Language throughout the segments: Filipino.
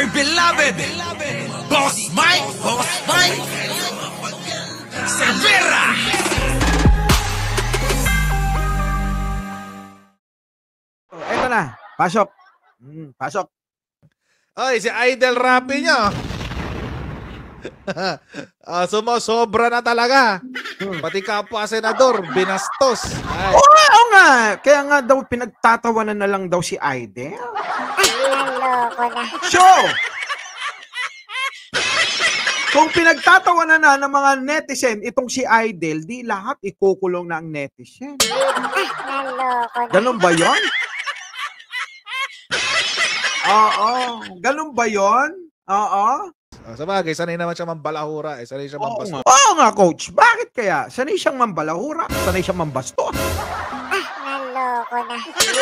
my beloved Boss Mike Severa. Eto na, pasok. Pasok. Ay, si Idol Rapi nyo. Sumosobra na talaga. Pati kapwa senador, binastos. Ay. Oo nga. Kaya nga daw pinagtatawanan na lang daw si Idol. Naloko na. So, kung pinagtatawanan na ng mga netizen itong si Idol, di lahat ikukulong na ang netizen. Naloko na. Ganun ba yun? Oo. Ganun ba yun? Oo. Sa bagay, sanay naman siya mambalahura. Sanay siya mambasto. Oo nga, coach. Bakit kaya? Sanay siyang mambalahura. Sanay siyang mambasto. Naloko na.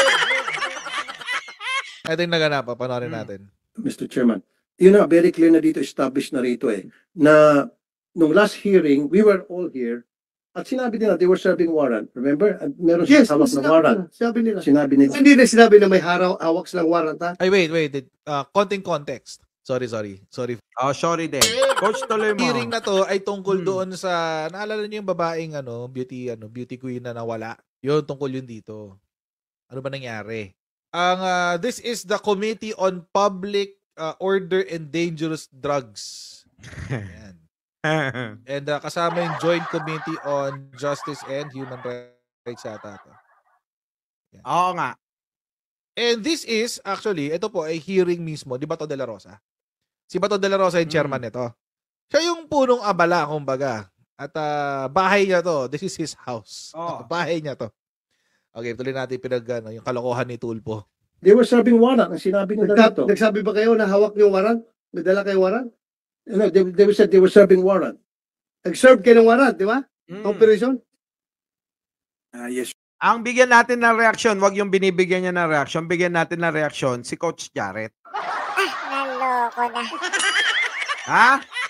Ito yung naganap. Panoorin natin. Mr. Chairman, yun na, very clear na dito, established na rito na nung last hearing, we were all here, at sinabi nila, they were serving warrant. Remember? At meron siya hawak na warrant. Sinabi nila. Sinabi nila. Hindi na sinabi na may hawak silang warrant, ha? Ay, wait. Konting context. Sorry. Oh, sorry din. Coach, tuloy mo. Hearing na to ay tungkol doon sa, naalala niyo yung babaeng beauty queen na nawala. Yun, tungkol yun dito. Ano ba nangyari? This is the Committee on Public Order and Dangerous Drugs. Ayan. And kasama yung Joint Committee on Justice and Human Rights yata to. Oo nga. And this is, actually, ito po ay hearing mismo ni Bato de la Rosa. Si Bato de la Rosa yung chairman nito. Siya yung punong abala, kumbaga. At bahay niya to. This is his house. Oh. Bahay niya to. Okay, tuloy natin yung kalokohan ni Tulpo. They were serving warrant. Ang sinabi nila dito. Nagsabi ba kayo na hawak yung warrant? May dala kayo warrant? No, they said they were serving warrant. Nag-serve kayo ng warrant, di ba? Operation? Yes. Ang bigyan natin ng reaksyon, wag yung binibigyan niya ng reaksyon, bigyan natin ng reaksyon si Coach Jarrett. Naloko na. Ha?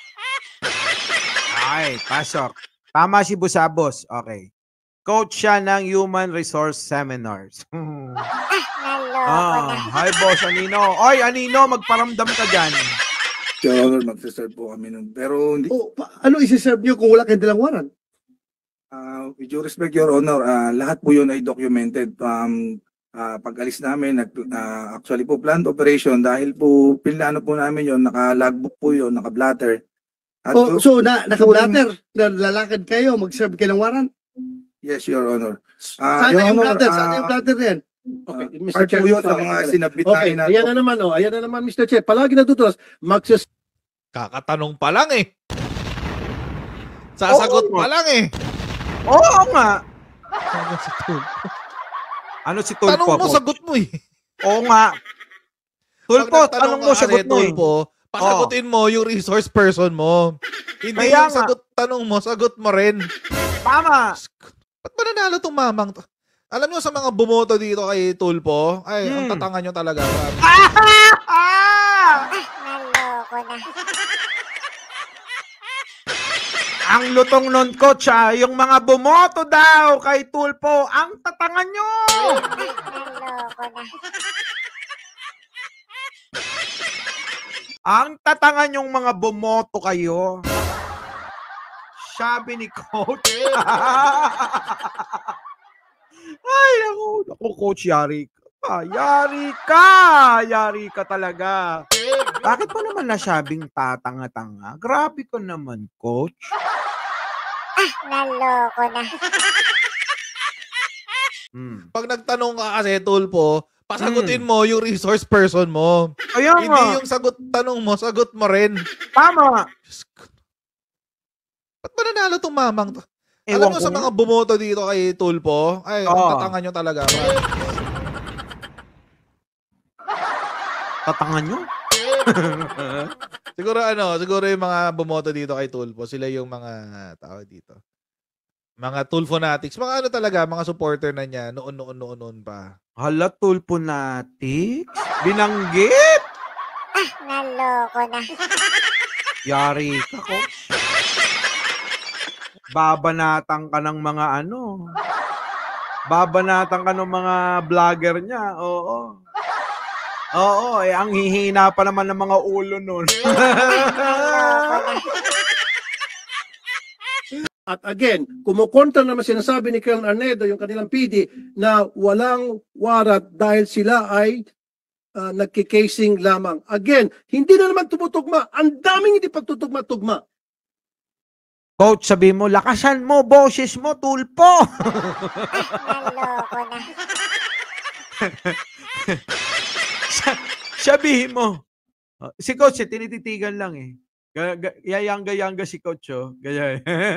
Ay, pasok. Tama si Busabos. Okay. Coach siya ng Human Resource Seminars. Naloko na. Hi, Boss Anino. Oy, Anino, magparamdam ka dyan. Your Honor, magsaserve po kami nun. Pero hindi, Ano isi-serve nyo kung wala kayong dalang warrant? with due respect, Your Honor, lahat po yun ay documented. Pag-alis namin, actually po planned operation dahil po pinlano po namin yun, naka-logbook po yun, naka-blatter. At So, naka-blatter, lalakad kayo, mag-serve kayo ng warrant? yes, Your Honor. Saan Your yung Honor, blatter? Saan yung blatter na yan? Okay, part po yun sa mga sinabit Okay, namin ayan na naman, ayan na naman, Mr. Che. Palagi natutulas, Kakatanong pa lang eh. Sasagot pa lang eh. Oo nga. Ano si Tulpo? Ano si Tulpo? Tanong mo, Coach? sagot mo eh. Oo nga. Tulpo, Pag nagtanong tanong mo, ka kasi, sagot mo eh. Tulpo, pasagutin mo yung resource person mo. Hindi Kaya yung tanong mo, sagot mo rin. Tama. Ba't ba nanalo itong mamang to? Alam nyo sa mga bumoto dito kay Tulpo, ay, ang tatanga nyo talaga. Naloko na. Ang lutong nun, Coach, yung mga bumoto daw kay Tulpo, ang tatanga nyo. Naloko na. Ang tatanga nyong mga bumoto kayo. Sabi ni Coach. Ay, naku, Coach, yari ka. Yari ka talaga. Bakit mo naman nasabing tatanga-tanga? Grabe ka naman, Coach. Naloko na. Pag nagtanong ka kasi, Tulpo, pasagutin mo yung resource person mo. Kaya Hindi nga. yung tanong mo, sagot mo rin. Tama. Ba't ba nanalo itong mamang to? Ewan Alam nyo ko sa mga bumoto dito kay Tulpo, ay, ang tatanga nyo talaga. Tatanga nyo? Siguro yung mga bumoto dito kay Tulpo, sila yung mga tao dito. Mga Tulfonatics, mga talaga, mga supporter na niya, noon pa. Hala, Tulfonatics? Binanggit? Naloko na. Yari ka, Coach. Babanatan ka ng mga Babanatan ka ng mga vlogger niya. Oo. Oo, ang hihina pa naman ng mga ulo nun. At again, kumukontra naman sinasabi ni Colonel Arnedo, yung kanilang PD, na walang warrant dahil sila ay nagkikasing lamang. Again, hindi na naman tumutugma. Ang daming hindi pagtutugma-tugma. Coach, sabi mo, lakasan mo, boses mo, tulpo. Naloko na. Sabihin mo. Si Coach, tinititigan lang eh. Yayangga-yangga si Coach, oh. Ganyan.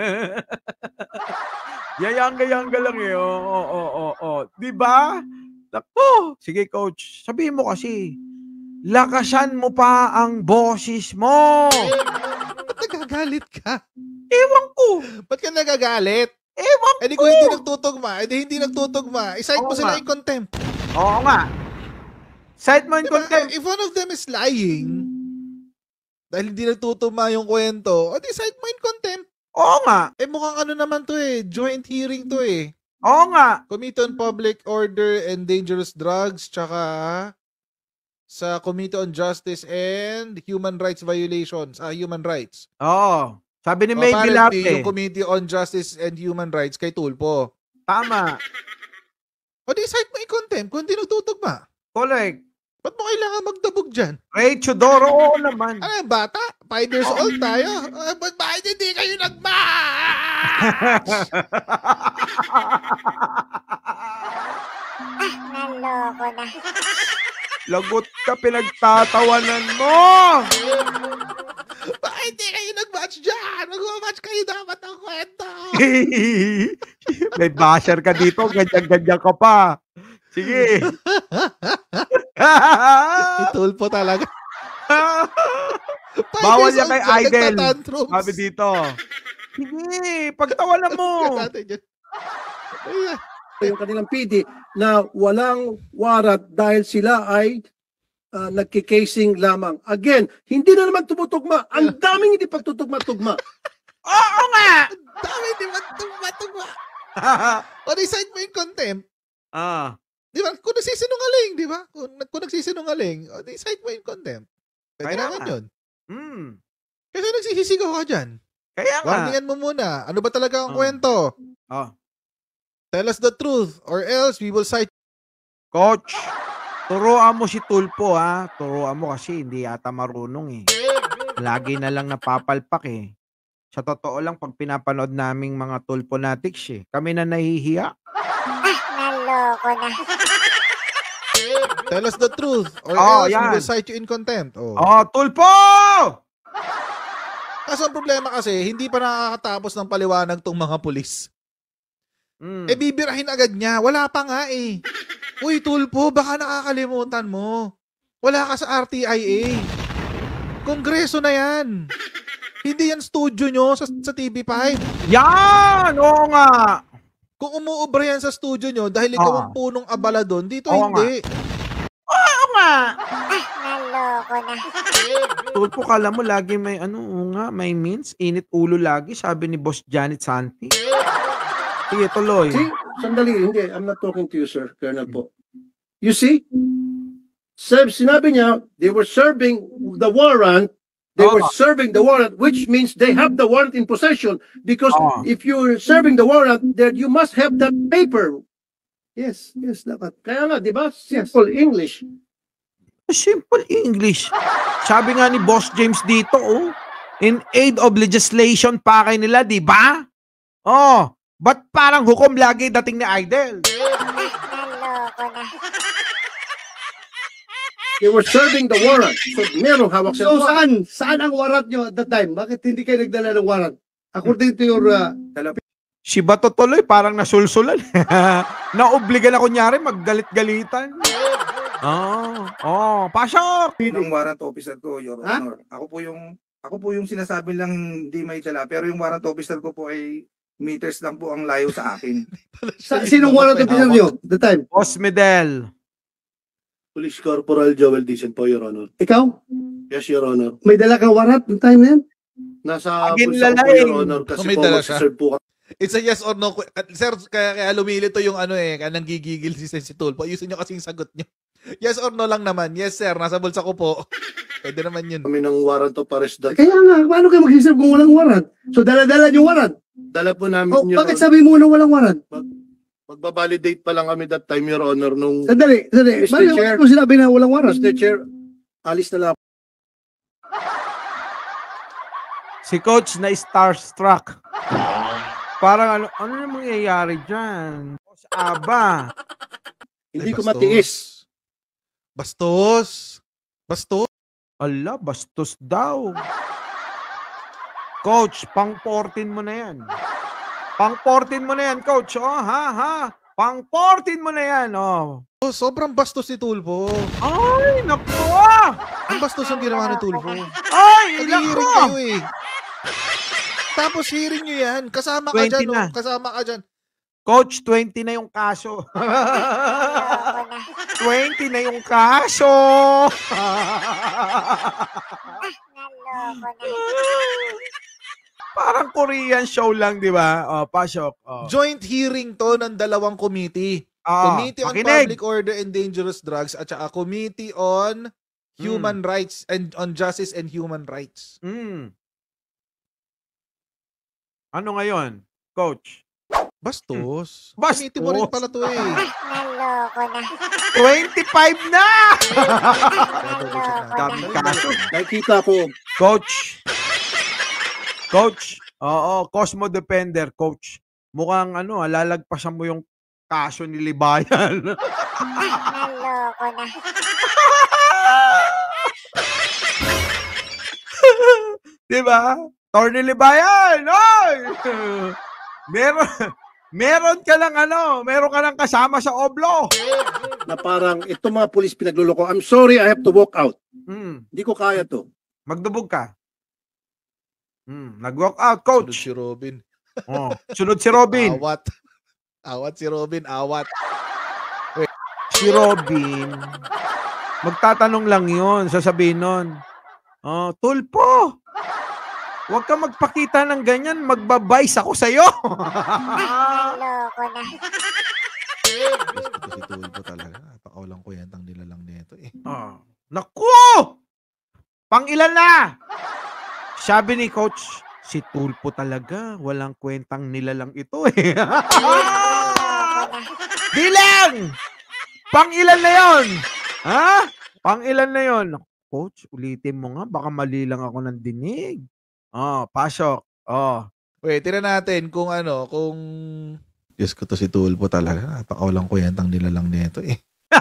Yayangga-yangga lang eh. Oo. Di ba? Naku. Sige, Coach. Sabihin mo kasi, lakasan mo pa ang boses mo. Ba't nagagalit ka? Ewan ko. Ba't ka nagagalit? Ewan Eh di ko. kung hindi nagtutugma, isite mo Oo sila nga. in contempt. Oo nga. Side mo in Diba, contempt. if one of them is lying, dahil hindi nagtutugma yung kwento, o di cite mo in contempt. Oo nga. Eh mukhang ano naman to eh, joint hearing to eh. Oo nga. Committee on Public Order and Dangerous Drugs, tsaka sa Committee on Justice and Human Rights Violations, Human Rights. Oo. Sabi ni O, May apparently, Bilarte. yung Committee on Justice and Human Rights kay Tulpo. Tama. O di cite mo in contempt kung hindi nagtutugma. Correct. Ba't mo kailangan magdabog dyan? Ray Chodoro, oo naman. Ano yung bata? 5 years old tayo. Ba't bakit hindi kayo nag-match? Naloko na. Lagot ka, pinagtatawanan mo. Bakit hindi kayo nag-match dyan? Mag-match kayo dapat ang kwento. May basher ka dito, ganyan-ganyan ka pa. Sige. Itulpo talaga. Bawal yan kay Idol. Nagtatantrums. Sabi dito. Sige, pagtawanan mo. Ayan. Yung kanilang PD na walang warrant dahil sila ay nagkikasing lamang. Again, hindi na naman tumutugma. Ang daming hindi pagtutugma-tugma. Oo nga. Dami, di ba? Tugma. O decide mo yung contempt. Di ba? Kung nagsisinungaling, di ba? Kung nagsisinungaling, o decide mo yung contempt. Pwede Kaya naman nga. yun. Hmm. Kasi nagsisisigaw ka dyan. Kaya nga. Warningan mo muna. Ano ba talaga ang Oh. kwento? Oh. Tell us the truth or else we will cite. Coach, turuan mo si Tulpo ha. Turuan mo kasi hindi yata marunong eh. Lagi na lang napapalpak eh. Sa totoo lang, pag pinapanood naming mga Tulponatics eh, kami na nahihiya. Naloko na. Tell us the truth or Oh, else we yan. will cite you in contempt. Oh. Oh, Tulpo! Kaso ang problema kasi, hindi pa nakakatapos ng paliwanag tong mga pulis. Hmm. Eh, bibirahin agad niya. Wala pa nga eh. Uy, Tulpo, baka nakakalimutan mo. Wala ka sa RTIA. Kongreso na yan. Hindi yan studio nyo sa TV5. Yan! Oo nga! Kung umuubra yan sa studio nyo dahil ikaw ang punong abala doon, dito Oo hindi. Oo nga! Naloko na. Tulpo, kala mo lagi may oo nga, may means. Init ulo lagi, sabi ni Boss Janet Santi. Sige, tuloy. See? Sandali, hindi. I'm not talking to you, sir. Colonel po. You see? Sinabi niya, they were serving the warrant. They were serving the warrant, which means they have the warrant in possession. Because if you're serving the warrant, then you must have that paper. Yes, dapat. Kaya nga, di ba? Simple English. Simple English. Sabi nga ni Boss James dito, in aid of legislation pa kay nila, di ba? Ba't parang hukom lagi dating ni Idol? Naloko na. They were serving the warrant. So, merong hawak So, sa saan ang warrant nyo at the time? Bakit hindi kayo nagdala ng warrant? According to your... Si Bato tuloy parang nasulsulan. Naobliga na kunyari maggalit-galitan. Pasok! Yung warrant officer ko, Your Honor. Ako po yung sinasabi lang hindi may dala. Pero yung warrant officer ko po ay meters lang po ang layo sa akin. Sinong warrant officer nyo? The time? Boss Medel. Police Corporal Joel Dicen po, Your Honor. Ikaw? Yes, Your Honor. May dala kang warrant the time na yan? Nasa Agin bulsa ko po, lalaing. Your Honor. Kasi May po, dala siya. mag-serve po It's a yes or no. Sir, kaya lumilito yung kaya nanggigigil si Tulpo. Ayusin nyo kasi yung sagot nyo. Yes or no lang naman. Yes, sir. Nasa bulsa ko po. Pwede naman yun. Kami ng warrant of arrest that. Kaya nga, paano kayo mag-isip kung walang warrant? So, dala-dala yung warrant. Dala po namin O, Your bakit Honor. sabi mo na walang warrant? Magbabalidate pa lang kami that time, Your Honor, nung Sandali. Mr. Bakit Chair. mo sinabi na walang warrant? Mr. Chair, alis na lang ako. Si Coach na starstruck. Parang ano na mangyayari dyan? Coach Aba. Hindi Ay, ko bastos. matiis. Bastos. Bastos. Ala, bastos daw. Coach, pang 14 mo na yan. Pang 14 mo na yan, Coach. Oh, ha? Pang 14 mo na yan, oh. Oh, sobrang bastos si Tulfo. Ay, naku! Ang bastos ang ginawa ni Tulfo. Ay, Nag-hearing naku! kayo eh. Tapos hearing nyo yan. Kasama ka 20 dyan. na. Oh. Kasama ka dyan. Coach, 20 na yung kaso. Naloko na. 20 na yung kaso. Naloko na. Parang Korean show lang, di ba? Oh, pasok. Oh. Joint hearing to ng dalawang committee. Ah, Committee on makinig. Public Order and Dangerous Drugs at saka Committee on Human Rights and on Justice and Human Rights. Ano ngayon, Coach? Bastos. Bastos. Committee mo rin pala to eh. Naloko na. 25 na! Naloko Dami na. kaso. Nakikita ko, Coach, oo, Cosmo Defender, Coach. Mukhang lalagpasan mo yung kaso ni Libayan. Naloko na. Diba? Attorney Libayan! Oy! Meron ka lang kasama sa oblo. na parang ito mga pulis pinagluloko. I'm sorry, I have to walk out. Hindi ko kaya to. Magdubog ka. Nag-walk out, Sunod Coach. si Robin. Oh, sunod si Robin. Awat. Awat si Robin. Awat. Si Robin, magtatanong lang yun, sasabihin nun, oh, Tulpo, huwag ka magpakita ng ganyan, magbabice ako sa'yo. Naloko na. Si Tulfo talaga. Napakawalang kuyentang nilalang nito eh. Oh. Naku! Pang ilan na? Sabi ni Coach, si Tulpo talaga, walang kwentang nilalang ito eh. Bilang! Pang ilan na yon? Ha? Pang ilan na yon? Coach, ulitin mo nga, baka mali lang ako ng dinig. Oh, pasok. Oh. Wait, tira natin kung kung... Diyos ko to si Tulfo talaga. Napakawalang kuyentang nilalang nito eh.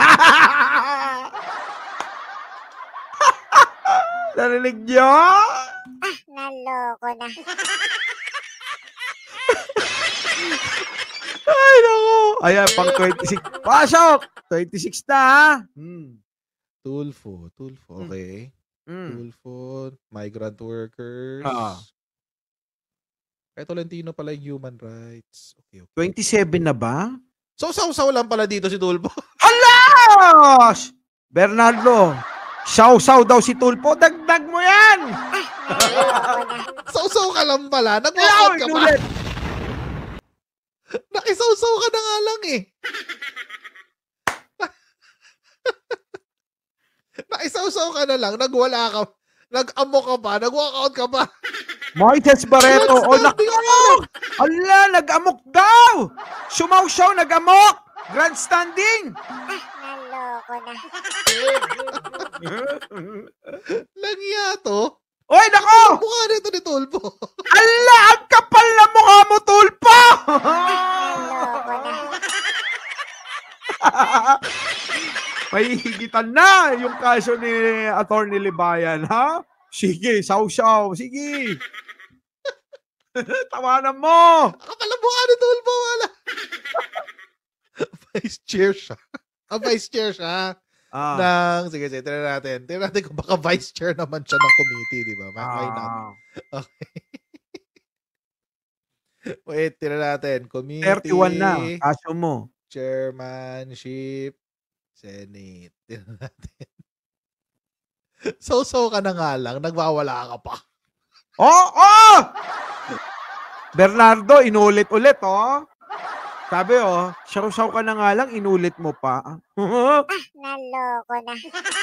Narinig niyo? Naloko na. Ay, naku. Ayan, pang 26. Pasok! 26 na, ha? Tulfo, okay. Tulfo, migrant workers. Kaya Tolentino pala yung human rights. Okay. 27 na ba? So, saw lang pala dito si Tulfo. Alas! Bernardo, saw daw si Tulpo. Dagdag mo yan! Saw ka lang pala. Nag-walkout ka pa. Ulit. Nakisaw ka na nga lang eh. Nakisaw ka na lang. Nagwala ka. Nag-amok ka pa. Nag-walkout ka pa. Moises Barreto. O, naku! Ala, nag-amok daw! Sumaw-saw, nag-amok! Grandstanding! Naloko na. Langya to. Oy, nako! Mukha nito ni Tulfo. Ala, ang kapal na mukha mo, Tulpo! Naloko na. May higitan na yung kaso ni Attorney Libayan, ha? Sige, saw-saw. Sige. Tawanan mo. Kapal na mukha ni Tulfo. Wala. Vice chair siya. Vice chair siya. Sige, tira natin. Tira natin kung baka vice chair naman siya ng committee, di ba? Why not? Okay. Wait, tira natin. Committee. 31 na. Kaso mo. Chairmanship. Senate. Tira natin. So ka na nga lang. Nagwawala ka pa. Oh! Bernardo, inulit-ulit, oh. Sabi, saw-saw ka na nga lang, inulit mo pa. Naloko na.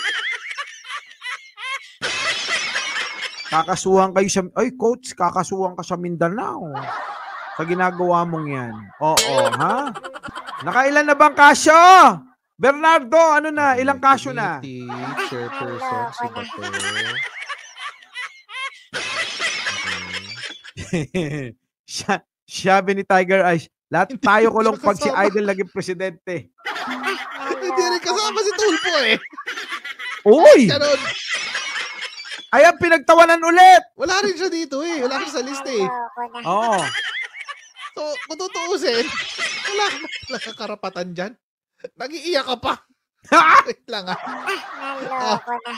Kakasuhan kayo sa... Ay, coach, kakasuhan ka sa Mindanao. Sa ginagawa mong yan. Oo, ha? Nakailan na bang kaso? Bernardo, ano na? Ilang kaso na? Committee chairperson, si Bato. Sabi ni Tiger Eyes, lahat tayo kulong pag si Idol naging presidente. Hindi rin kasama si Tulfo eh. Uy! Ganon. Ayan, pinagtawanan ulit! Wala rin siya dito eh. Wala rin sa list eh. Naloko na. Oo. So, kung tutuusin, wala ka na talaga karapatan dyan. Nag-iiyak ka pa. Wait lang ah. Naloko na.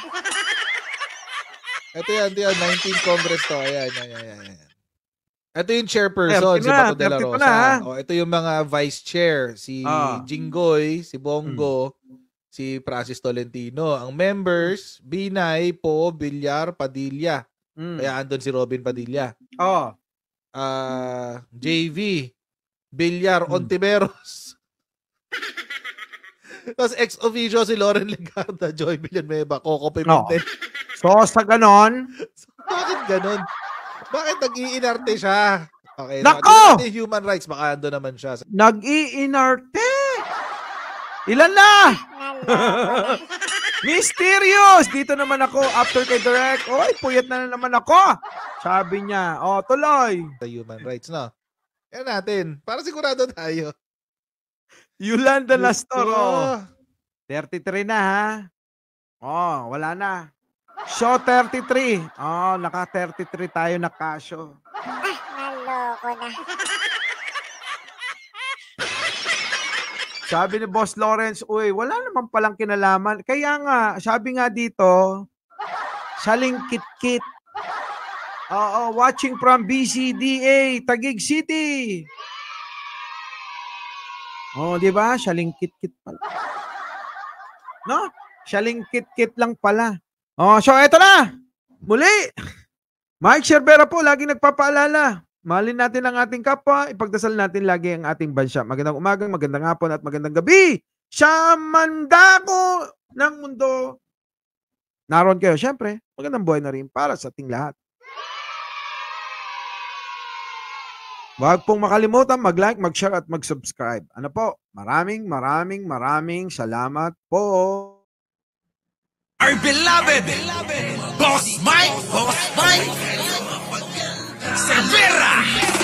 Ito yan, 19 Congress to. Ayan. Ito yung chairperson, 30 si na, Bato de la 30 Rosa. na, ha? Ito yung mga vice chair, si Jinggoy, si Bongo, si Francis Tolentino. Ang members, Binay, Po, Villar, Padilla. Kaya andun si Robin Padilla. Oo. JV, Villar, Ontiveros. Tapos ex-officio si Loren Legarda, Joy Villanueva, Coco Pimentel. So, sa ganon, Bakit ganun? Bakit nag-iinarte siya? Okay, Nako! Di human rights, baka ando naman siya. nag-iinarte. Ilan na? Naloko na. Mysterious! Dito naman ako, after kay Direk. Oy, puyat na naman ako. Sabi niya, tuloy. Sa human rights, no? Yan natin. Para sigurado tayo. Yolanda Lastoro. Oh. 33 na, ha? Wala na. So, 33. Naka-33 tayo na kaso. Naloko na. Sabi ni Boss Lawrence, uy, wala naman palang kinalaman. Kaya nga, sabi nga dito, saling kit-kit. Watching from BCDA, Taguig City. Di ba? Saling kit-kit pala. No? Saling kit-kit lang pala. So eto na. Muli. Mike Cervera po, lagi nagpapaalala. Mahalin natin ang ating kapwa, ipagdasal natin lagi ang ating bansa. Magandang umaga, magandang hapon at magandang gabi sa mandako ng mundo. Naroon kayo, syempre, magandang buhay na rin para sa ating lahat. Huwag pong makalimutan mag-like, mag-share at mag-subscribe. Ano po? Maraming salamat po. Our beloved Boss Mike Cervera.